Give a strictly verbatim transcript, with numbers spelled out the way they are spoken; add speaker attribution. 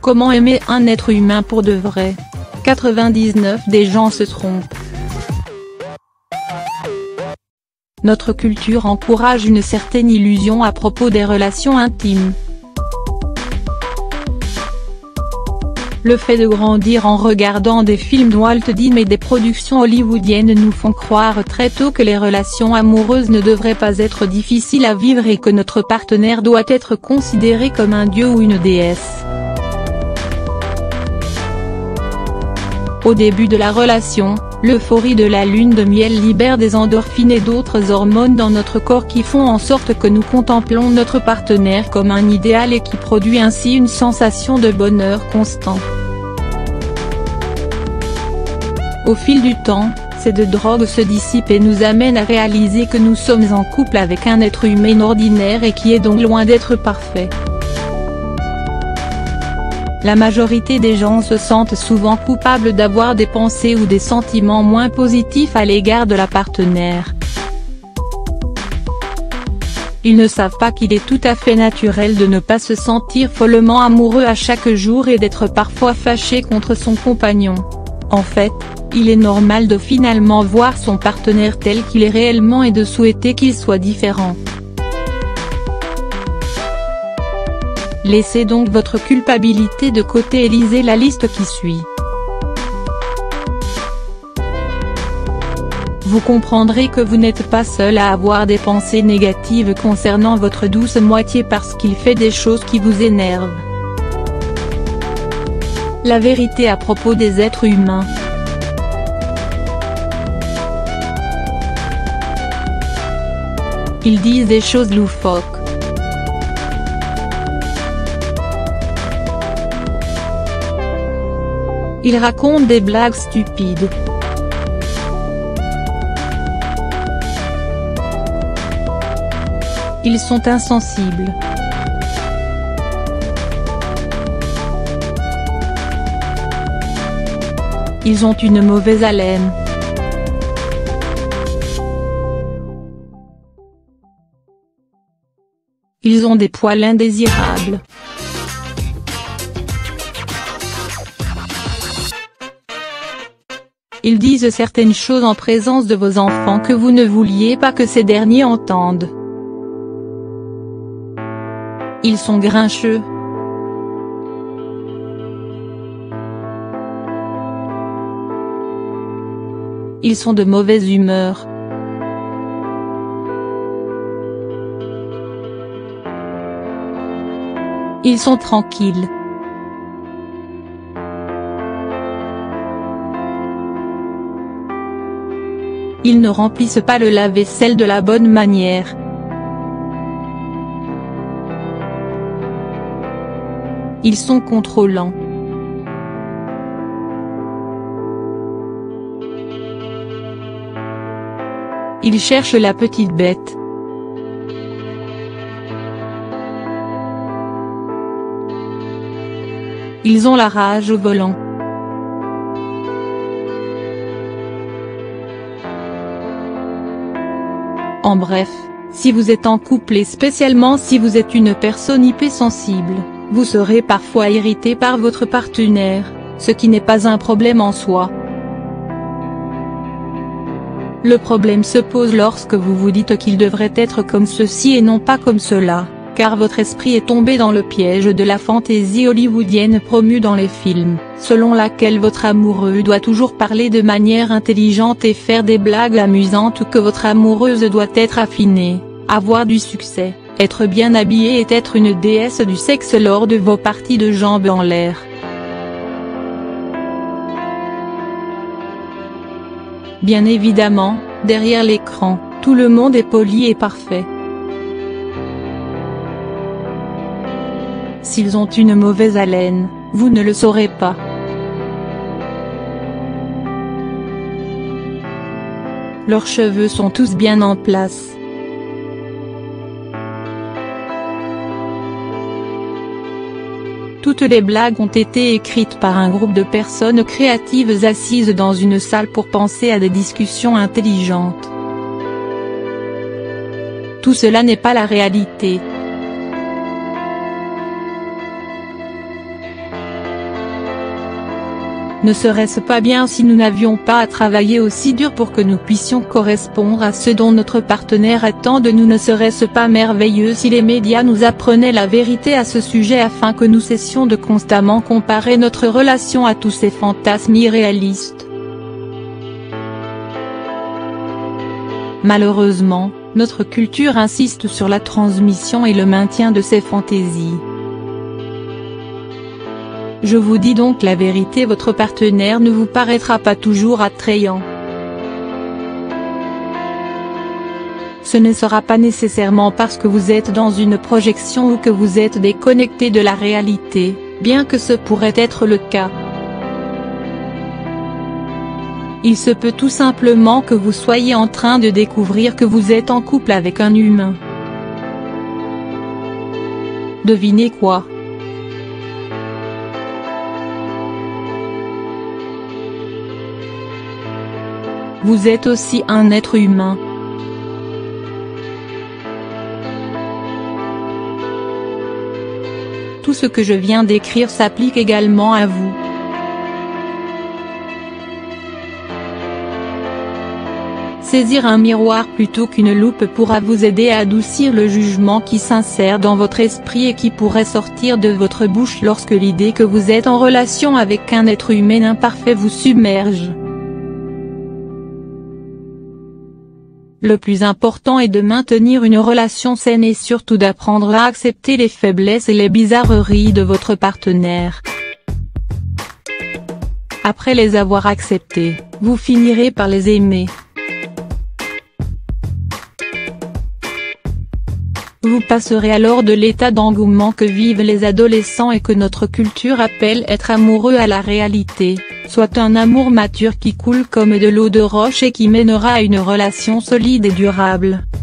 Speaker 1: Comment aimer un être humain pour de vrai? quatre-vingt-dix-neuf des gens se trompent. Notre culture encourage une certaine illusion à propos des relations intimes. Le fait de grandir en regardant des films de Walt Disney et des productions hollywoodiennes nous font croire très tôt que les relations amoureuses ne devraient pas être difficiles à vivre et que notre partenaire doit être considéré comme un dieu ou une déesse. Au début de la relation, l'euphorie de la lune de miel libère des endorphines et d'autres hormones dans notre corps qui font en sorte que nous contemplons notre partenaire comme un idéal et qui produit ainsi une sensation de bonheur constant. Au fil du temps, ces deux drogues se dissipent et nous amènent à réaliser que nous sommes en couple avec un être humain ordinaire et qui est donc loin d'être parfait. La majorité des gens se sentent souvent coupables d'avoir des pensées ou des sentiments moins positifs à l'égard de la partenaire. Ils ne savent pas qu'il est tout à fait naturel de ne pas se sentir follement amoureux à chaque jour et d'être parfois fâché contre son compagnon. En fait, il est normal de finalement voir son partenaire tel qu'il est réellement et de souhaiter qu'il soit différent. Laissez donc votre culpabilité de côté et lisez la liste qui suit. Vous comprendrez que vous n'êtes pas seul à avoir des pensées négatives concernant votre douce moitié parce qu'il fait des choses qui vous énervent. La vérité à propos des êtres humains. Ils disent des choses loufoques. Ils racontent des blagues stupides. Ils sont insensibles. Ils ont une mauvaise haleine. Ils ont des poils indésirables. Ils disent certaines choses en présence de vos enfants que vous ne vouliez pas que ces derniers entendent. Ils sont grincheux. Ils sont de mauvaise humeur. Ils sont tranquilles. Ils ne remplissent pas le lave-vaisselle de la bonne manière. Ils sont contrôlants. Ils cherchent la petite bête. Ils ont la rage au volant. En bref, si vous êtes en couple et spécialement si vous êtes une personne hypersensible, vous serez parfois irrité par votre partenaire, ce qui n'est pas un problème en soi. Le problème se pose lorsque vous vous dites qu'il devrait être comme ceci et non pas comme cela, car votre esprit est tombé dans le piège de la fantaisie hollywoodienne promue dans les films, selon laquelle votre amoureux doit toujours parler de manière intelligente et faire des blagues amusantes ou que votre amoureuse doit être affinée, avoir du succès, être bien habillée et être une déesse du sexe lors de vos parties de jambes en l'air. Bien évidemment, derrière l'écran, tout le monde est poli et parfait. S'ils ont une mauvaise haleine, vous ne le saurez pas. Leurs cheveux sont tous bien en place. Toutes les blagues ont été écrites par un groupe de personnes créatives assises dans une salle pour penser à des discussions intelligentes. Tout cela n'est pas la réalité. Ne serait-ce pas bien si nous n'avions pas à travailler aussi dur pour que nous puissions correspondre à ce dont notre partenaire attend de nous? Ne serait-ce pas merveilleux si les médias nous apprenaient la vérité à ce sujet afin que nous cessions de constamment comparer notre relation à tous ces fantasmes irréalistes? Malheureusement, notre culture insiste sur la transmission et le maintien de ces fantaisies. Je vous dis donc la vérité, votre partenaire ne vous paraîtra pas toujours attrayant. Ce ne sera pas nécessairement parce que vous êtes dans une projection ou que vous êtes déconnecté de la réalité, bien que ce pourrait être le cas. Il se peut tout simplement que vous soyez en train de découvrir que vous êtes en couple avec un humain. Devinez quoi? Vous êtes aussi un être humain. Tout ce que je viens d'écrire s'applique également à vous. Saisir un miroir plutôt qu'une loupe pourra vous aider à adoucir le jugement qui s'insère dans votre esprit et qui pourrait sortir de votre bouche lorsque l'idée que vous êtes en relation avec un être humain imparfait vous submerge. Le plus important est de maintenir une relation saine et surtout d'apprendre à accepter les faiblesses et les bizarreries de votre partenaire. Après les avoir acceptées, vous finirez par les aimer. Vous passerez alors de l'état d'engouement que vivent les adolescents et que notre culture appelle être amoureux à la réalité, soit un amour mature qui coule comme de l'eau de roche et qui mènera à une relation solide et durable.